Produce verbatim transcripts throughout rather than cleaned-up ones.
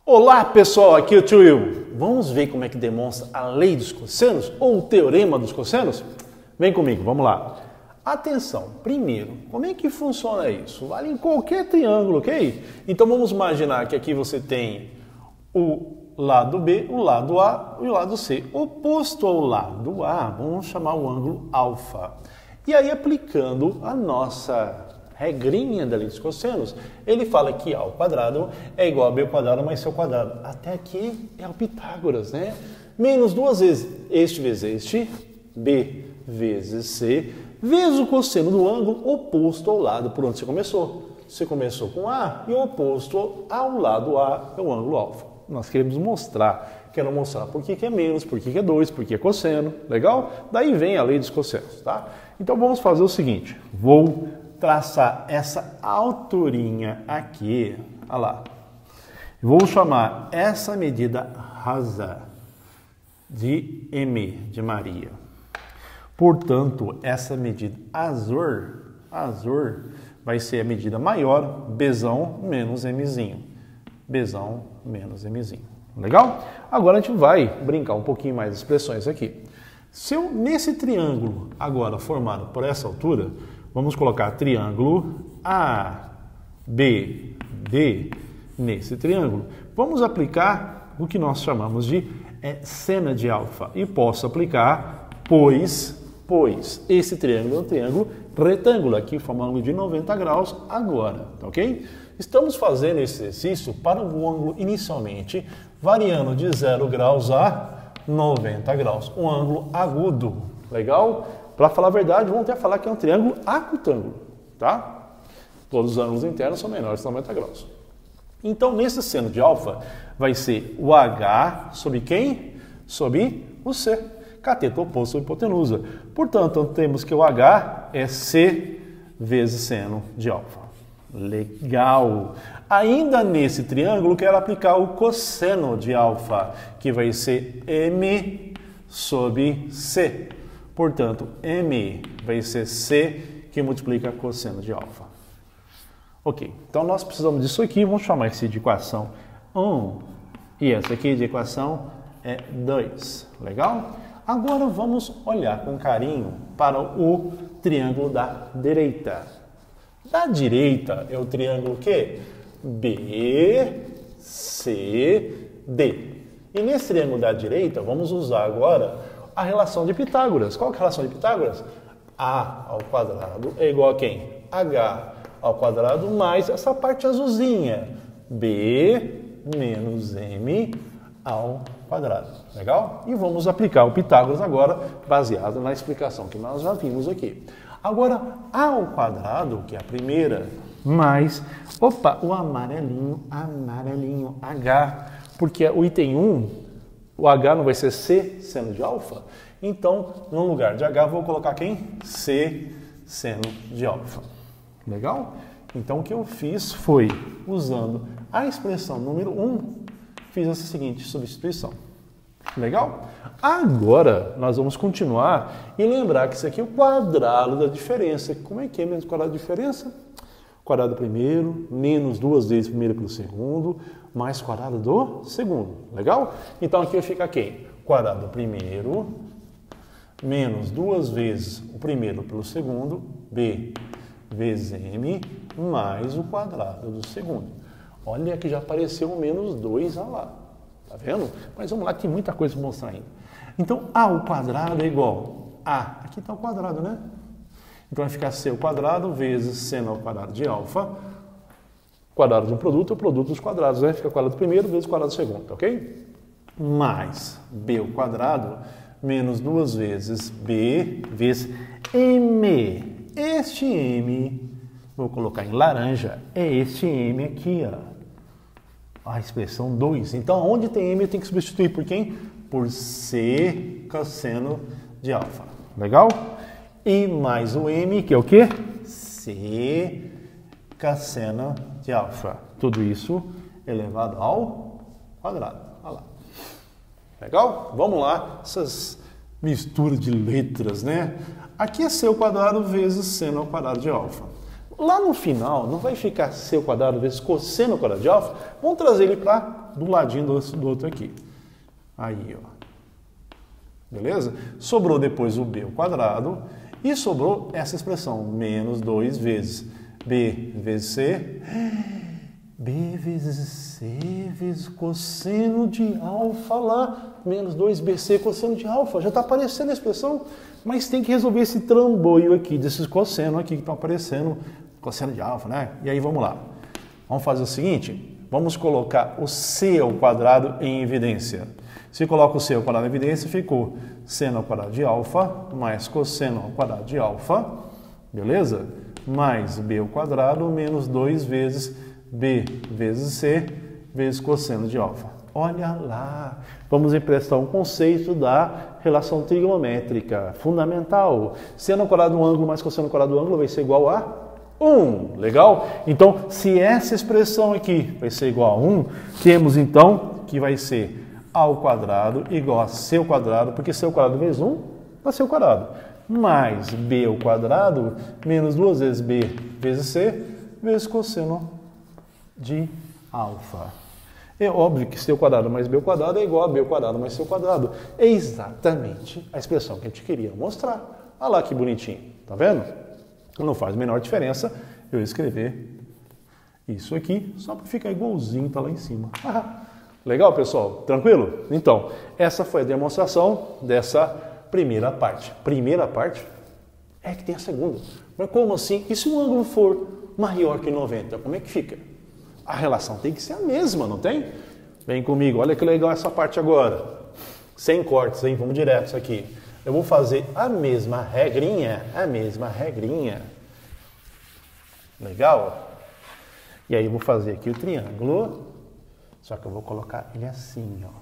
Olá pessoal, aqui é o tio Will. Vamos ver como é que demonstra a lei dos cossenos ou o teorema dos cossenos? Vem comigo, vamos lá. Atenção, primeiro, como é que funciona isso? Vale em qualquer triângulo, ok? Então vamos imaginar que aqui você tem o lado B, o lado A e o lado C. Oposto ao lado A, vamos chamar o ângulo alfa. E aí aplicando a nossa regrinha da lei dos cossenos, ele fala que A ao quadrado é igual a B ao quadrado mais C ao quadrado. Até aqui é o Pitágoras, né? Menos duas vezes este vezes este, B vezes C, vezes o cosseno do ângulo oposto ao lado por onde você começou. Você começou com A e o oposto ao lado A é o ângulo alfa. Nós queremos mostrar, quero mostrar por que que é menos, por que que é dois, por que é cosseno, legal? Daí vem a lei dos cossenos, tá? Então vamos fazer o seguinte, vou traçar essa alturinha aqui, olha lá. Vou chamar essa medida rasa de M de Maria. Portanto, essa medida azul, azul vai ser a medida maior, Bzão menos Mzinho. Bzão menos Mzinho. Legal? Agora a gente vai brincar um pouquinho mais de expressões aqui. Se eu, nesse triângulo agora formado por essa altura, vamos colocar triângulo A, B, D nesse triângulo. Vamos aplicar o que nós chamamos de é, seno de alfa. E posso aplicar, pois, pois esse triângulo é um triângulo retângulo, aqui forma um ângulo de noventa graus agora, ok? Estamos fazendo esse exercício para o ângulo inicialmente variando de zero graus a noventa graus, um ângulo agudo, legal? Para falar a verdade, vamos até falar que é um triângulo acutângulo, tá? Todos os ângulos internos são menores que noventa graus. Então, nesse seno de alfa, vai ser o H sobre quem? Sobre o C. Cateto oposto sobre hipotenusa. Portanto, temos que o H é C vezes seno de alfa. Legal! Ainda nesse triângulo, quero aplicar o cosseno de alfa, que vai ser M sobre C. Portanto, M vai ser C que multiplica cosseno de alfa. Ok, então nós precisamos disso aqui, vamos chamar isso de equação um e essa aqui de equação é dois. Legal? Agora vamos olhar com carinho para o triângulo da direita. Da direita é o triângulo que? B, C, D. E nesse triângulo da direita, vamos usar agora a relação de Pitágoras. Qual que é a relação de Pitágoras? A ao quadrado é igual a quem? H ao quadrado mais essa parte azulzinha. B menos M ao quadrado. Legal? E vamos aplicar o Pitágoras agora, baseado na explicação que nós já vimos aqui. Agora, A ao quadrado, que é a primeira, mais, opa, o amarelinho, amarelinho, H, porque o item um, o H não vai ser C, seno de alfa? Então, no lugar de H, vou colocar quem? C, seno de alfa. Legal? Então, o que eu fiz foi, usando a expressão número um, fiz essa seguinte substituição. Legal? Agora, nós vamos continuar e lembrar que isso aqui é o quadrado da diferença. Como é que é menos o quadrado da diferença? Quadrado do primeiro, menos duas vezes o primeiro pelo segundo, mais quadrado do segundo. Legal? Então, aqui fica quem? Quadrado do primeiro, menos duas vezes o primeiro pelo segundo, B vezes M, mais o quadrado do segundo. Olha que já apareceu o menos dois lá. Tá vendo? Mas vamos lá, que tem muita coisa para mostrar ainda. Então, A ao quadrado é igual a... Aqui está o quadrado, né? Então, vai ficar C ao quadrado vezes seno ao quadrado de alfa. Quadrado de um produto é o produto dos quadrados, né? Fica o quadrado do primeiro vezes o quadrado do segundo, ok? Mais B ao quadrado menos duas vezes B vezes M. Este M, vou colocar em laranja, é este M aqui, ó. A expressão dois. Então, onde tem M, eu tenho que substituir por quem? Por C cosseno de alfa. Legal? E mais o M, que é o quê? C cosseno de alfa. Tudo isso elevado ao quadrado. Olha lá. Legal? Vamos lá. Essas misturas de letras, né? Aqui é C ao quadrado vezes seno ao quadrado de alfa. Lá no final, não vai ficar C ao quadrado vezes cosseno ao quadrado de alfa? Vamos trazer ele para do ladinho do, do outro aqui. Aí, ó. Beleza? Sobrou depois o B ao quadrado e sobrou essa expressão, menos dois vezes B vezes C. B vezes C vezes cosseno de alfa lá, menos dois B C cosseno de alfa. Já está aparecendo a expressão, mas tem que resolver esse trambolho aqui, desses cossenos aqui que estão aparecendo, cosseno de alfa, né? E aí vamos lá. Vamos fazer o seguinte, vamos colocar o C ao quadrado em evidência. Se coloca o C ao quadrado em evidência, ficou seno ao quadrado de alfa mais cosseno ao quadrado de alfa, beleza? Mais B ao quadrado menos dois vezes B vezes C vezes cosseno de alfa. Olha lá, vamos emprestar um conceito da relação trigonométrica fundamental. Seno ao quadrado do ângulo mais cosseno ao quadrado do ângulo vai ser igual a um. Legal? Então, se essa expressão aqui vai ser igual a um, temos então que vai ser A ao quadrado igual a C ao quadrado, porque C ao quadrado vezes um dá C ao quadrado, mais B ao quadrado menos duas vezes B vezes C vezes cosseno de alfa. É óbvio que C ao quadrado mais B ao quadrado é igual a B ao quadrado mais C ao quadrado. É exatamente a expressão que a gente queria mostrar. Olha lá que bonitinho, tá vendo? Não faz a menor diferença eu escrever isso aqui, só para ficar igualzinho, tá lá em cima. Legal, pessoal? Tranquilo? Então, essa foi a demonstração dessa primeira parte. Primeira parte é que tem a segunda. Mas como assim? E se o ângulo for maior que noventa, como é que fica? A relação tem que ser a mesma, não tem? Vem comigo, olha que legal essa parte agora. Sem cortes, hein? Vamos direto aqui. Eu vou fazer a mesma regrinha, a mesma regrinha. Legal? E aí eu vou fazer aqui o triângulo, só que eu vou colocar ele assim, ó.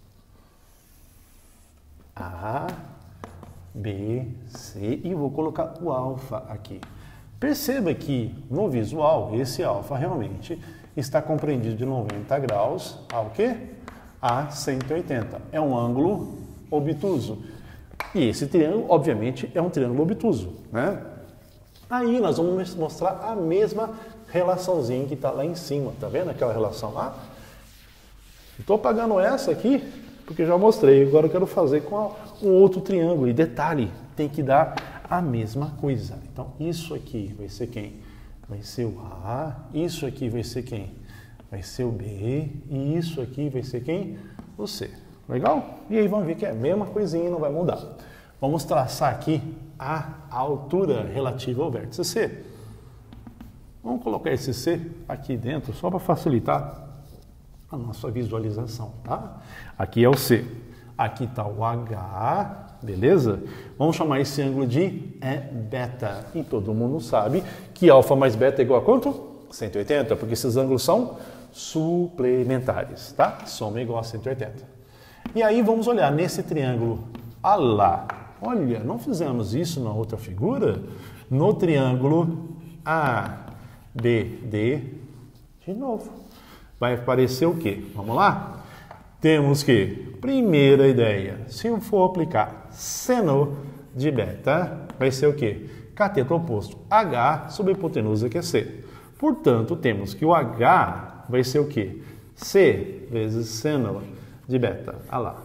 A, B, C e vou colocar o alfa aqui. Perceba que no visual, esse alfa realmente está compreendido de noventa graus ao quê? A cento e oitenta. É um ângulo obtuso. E esse triângulo, obviamente, é um triângulo obtuso, né? Aí nós vamos mostrar a mesma relaçãozinha que está lá em cima. Tá vendo aquela relação lá? Estou apagando essa aqui porque já mostrei. Agora eu quero fazer com um outro triângulo. E detalhe, tem que dar a mesma coisa. Então, isso aqui vai ser quem? Vai ser o A. Isso aqui vai ser quem? Vai ser o B. E isso aqui vai ser quem? O C. Legal? E aí vamos ver que é a mesma coisinha, não vai mudar. Vamos traçar aqui a altura relativa ao vértice C. Vamos colocar esse C aqui dentro, só para facilitar a nossa visualização, tá? Aqui é o C. Aqui está o H, beleza? Vamos chamar esse ângulo de é beta. E todo mundo sabe que alfa mais beta é igual a quanto? cento e oitenta, porque esses ângulos são suplementares, tá? Soma igual a cento e oitenta. E aí vamos olhar nesse triângulo A lá. Olha, não fizemos isso na outra figura? No triângulo A B D, de novo. Vai aparecer o quê? Vamos lá? Temos que, primeira ideia, se eu for aplicar seno de beta, vai ser o quê? Cateto oposto H sobre a hipotenusa que é C. Portanto, temos que o H vai ser o quê? C vezes seno de beta. Olha lá.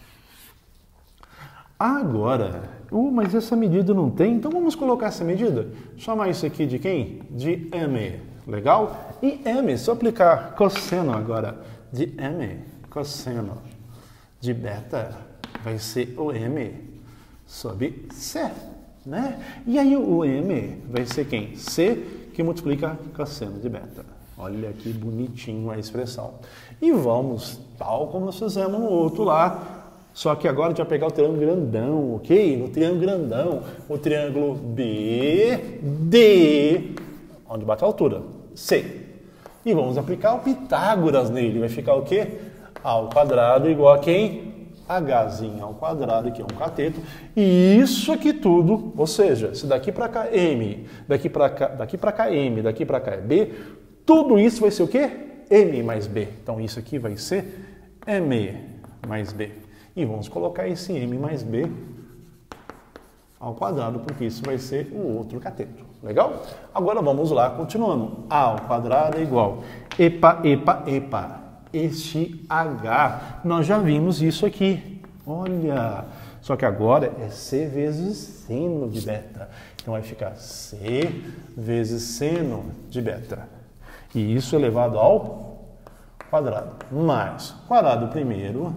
Agora, uh, mas essa medida não tem, então vamos colocar essa medida. Chamar isso aqui de quem? De M. Legal? E M, se eu aplicar cosseno agora de M, cosseno de beta, vai ser o M sobre C, né? E aí o M vai ser quem? C que multiplica cosseno de beta. Olha que bonitinho a expressão. E vamos, tal como nós fizemos no outro lá, só que agora a gente vai pegar o triângulo grandão, ok? No triângulo grandão, o triângulo B D, onde bate a altura, C. E vamos aplicar o Pitágoras nele. Vai ficar o quê? A ao quadrado igual a quem? Hzinho ao quadrado, que é um cateto. E isso aqui tudo, ou seja, se daqui para cá M, daqui para cá, daqui para cá M, daqui para cá é B, tudo isso vai ser o quê? M mais B. Então isso aqui vai ser M mais B. E vamos colocar esse M mais B ao quadrado, porque isso vai ser o outro cateto. Legal? Agora vamos lá, continuando. A ao quadrado é igual. Epa, epa, epa. Este H, nós já vimos isso aqui. Olha, só que agora é C vezes seno de beta. Então vai ficar C vezes seno de beta. E isso elevado ao quadrado. Mais quadrado primeiro,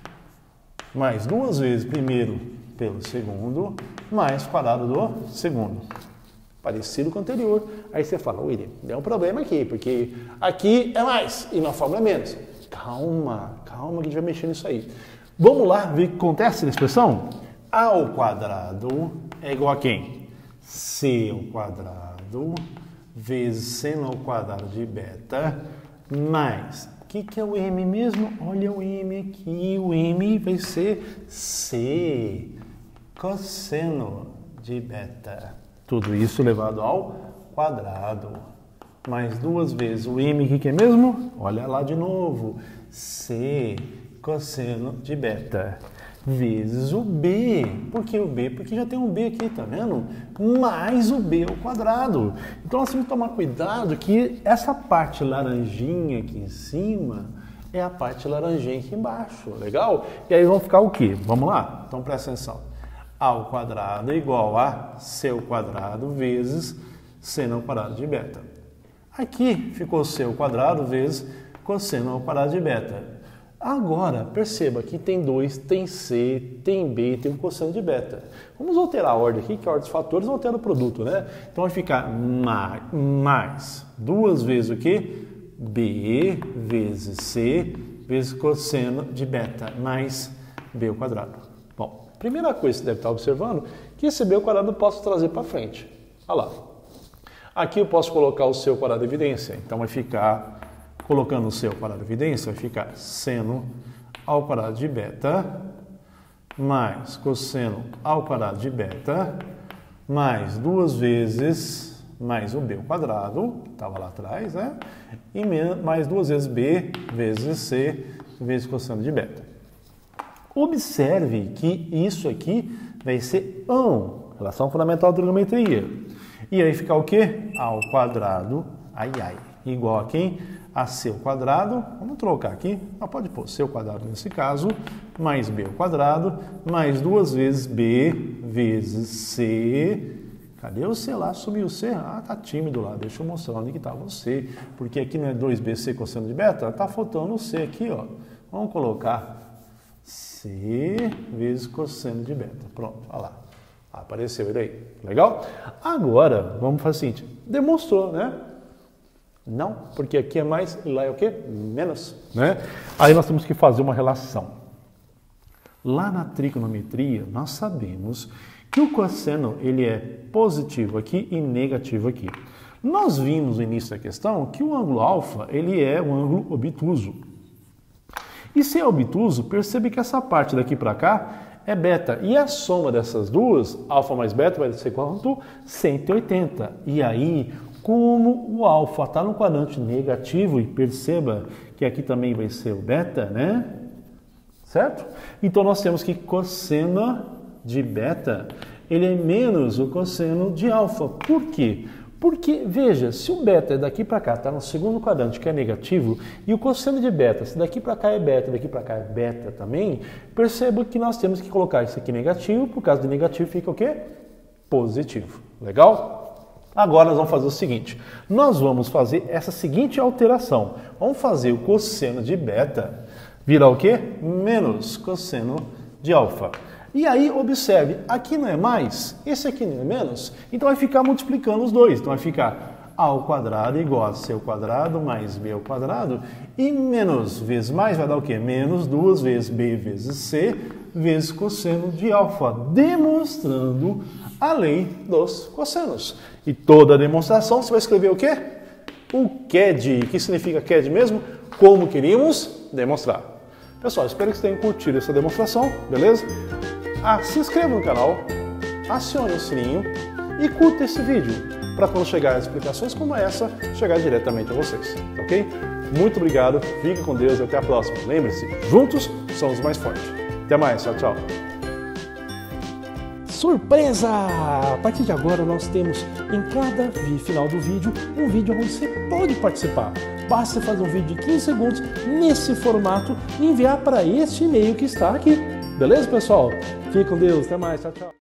mais duas vezes primeiro pelo segundo, mais quadrado do segundo. Parecido com o anterior. Aí você fala, William, deu um problema aqui, porque aqui é mais e na fórmula é menos. Calma, calma que a gente vai mexer nisso aí. Vamos lá ver o que acontece na expressão? A ao quadrado é igual a quem? C ao quadrado vezes seno ao quadrado de beta mais... O que, que é o M mesmo? Olha o M aqui. O M vai ser C cosseno de beta. Tudo isso elevado ao quadrado. Mais duas vezes o M aqui que é mesmo? Olha lá de novo. C cosseno de beta. Vezes o B. Por que o B? Porque já tem um B aqui, tá vendo? Mais o B ao quadrado. Então nós temos que tomar cuidado que essa parte laranjinha aqui em cima é a parte laranjinha aqui embaixo, legal? E aí vão ficar o quê? Vamos lá? Então presta atenção. A ao quadrado é igual a C ao quadrado vezes seno ao quadrado de beta. Aqui ficou C ao quadrado vezes cosseno ao quadrado de beta. Agora, perceba que tem dois, tem C, tem B, tem um cosseno de beta. Vamos alterar a ordem aqui, que a ordem dos fatores altera o produto, né? Então vai ficar mais, mais duas vezes o quê? B vezes C vezes cosseno de beta mais B ao quadrado. Bom, primeira coisa que você deve estar observando, que esse B ao quadrado eu posso trazer para frente. Olha lá. Aqui eu posso colocar o C ao quadrado de evidência. Então vai ficar... Colocando o C ao quadrado de evidência, vai ficar seno ao quadrado de beta mais cosseno ao quadrado de beta mais duas vezes mais o B ao quadrado, estava lá atrás, né? E mais duas vezes B vezes C vezes cosseno de beta. Observe que isso aqui vai ser A N, relação fundamental da trigonometria. E aí fica o quê? A ao quadrado, ai ai, igual a quem? A C ao quadrado, vamos trocar aqui, mas pode pôr C ao quadrado nesse caso, mais B ao quadrado, mais duas vezes B vezes C. Cadê o C lá? Sumiu o C? Ah, tá tímido lá, deixa eu mostrar onde que estava o C, porque aqui não é dois B C cosseno de beta, tá faltando o C aqui, ó. Vamos colocar C vezes cosseno de beta, pronto, olha lá, apareceu ele aí, legal? Agora, vamos fazer o seguinte, demonstrou, né? Não, porque aqui é mais e lá é o quê? Menos, né? Aí nós temos que fazer uma relação. Lá na trigonometria, nós sabemos que o cosseno ele é positivo aqui e negativo aqui. Nós vimos no início da questão que o ângulo alfa ele é um ângulo obtuso. E se é obtuso, percebe que essa parte daqui para cá é beta. E a soma dessas duas, alfa mais beta, vai ser quanto? cento e oitenta. E aí... Como o alfa está no quadrante negativo, e perceba que aqui também vai ser o beta, né? Certo? Então nós temos que cosseno de beta, ele é menos o cosseno de alfa. Por quê? Porque, veja, se o beta daqui para cá está no segundo quadrante, que é negativo, e o cosseno de beta, se daqui para cá é beta, daqui para cá é beta também, perceba que nós temos que colocar isso aqui negativo, por causa do negativo fica o quê? Positivo. Legal? Agora nós vamos fazer o seguinte, nós vamos fazer essa seguinte alteração. Vamos fazer o cosseno de beta virar o quê? Menos cosseno de alfa. E aí, observe, aqui não é mais, esse aqui não é menos, então vai ficar multiplicando os dois. Então vai ficar A ao quadrado igual a C ao quadrado mais B ao quadrado e menos vezes mais vai dar o quê? Menos duas vezes B vezes C vezes cosseno de alfa, demonstrando a lei dos cossenos. E toda a demonstração você vai escrever o quê? O C A D. O que significa C A D mesmo? Como queríamos demonstrar. Pessoal, espero que vocês tenham curtido essa demonstração, beleza? Ah, se inscreva no canal, acione o sininho e curta esse vídeo, para quando chegar as explicações como essa, chegar diretamente a vocês, ok? Muito obrigado, fique com Deus e até a próxima. Lembre-se, juntos somos mais fortes. Até mais, tchau, tchau. surpresa! A partir de agora nós temos em cada final do vídeo um vídeo onde você pode participar. Basta fazer um vídeo de quinze segundos nesse formato e enviar para este e-mail que está aqui. Beleza, pessoal? Fique com Deus, até mais, tchau, tchau.